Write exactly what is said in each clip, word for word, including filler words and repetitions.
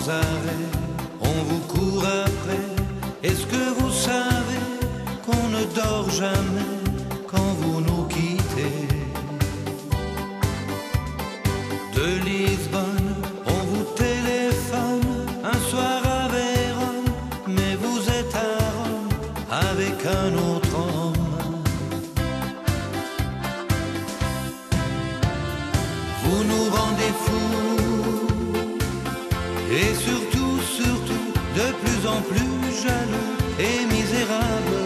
arrêt, on vous court après. Est-ce que vous savez qu'on ne dort jamais quand vous nous quittez? De Lisbonne, on vous téléphone un soir à Vérone, mais vous êtes à Rome avec un autre homme. Vous nous rendez fous et surtout, surtout, de plus en plus jaloux et misérables.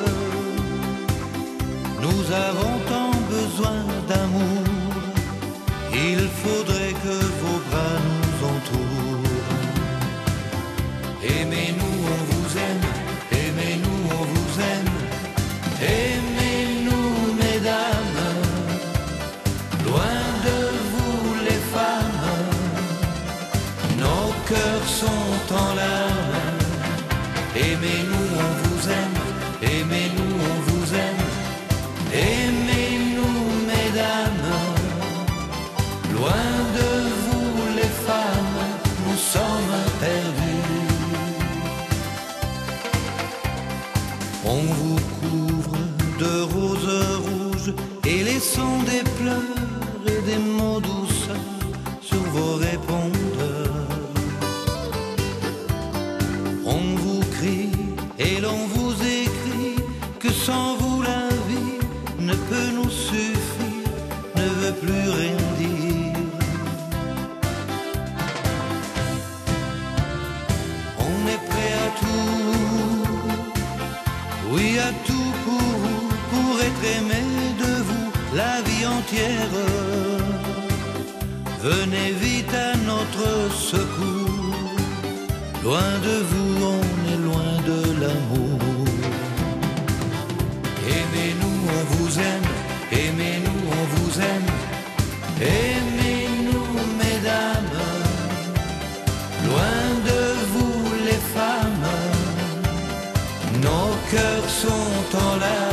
Nous avons tant besoin d'amour, il faudrait que vos bras nous entourent. Aimez-nous, on vous aime, aimez-nous, on vous aime. Aimez-nous, mesdames, loin de vous les femmes. Nos cœurs sont en larmes. Aimez-nous, on vous aime, aimez-nous, on vous aime. Aimez-nous, mesdames, loin de vous les femmes, nous sommes perdus. On vous couvre de roses rouges et laissons des pleurs et des mots douces sur vos répondeurs. On vous crie et l'on vous écrit que sans vous la vie ne peut nous suffire, ne veut plus rien dire. On est prêt à tout, oui à tout pour vous, pour être aimé de vous la vie entière. Venez vite à notre secours, loin de vous on est loin de l'amour. Aimez-nous, on vous aime, aimez-nous, on vous aime. Aimez-nous, mesdames, loin de vous les femmes. Nos cœurs sont en larmes.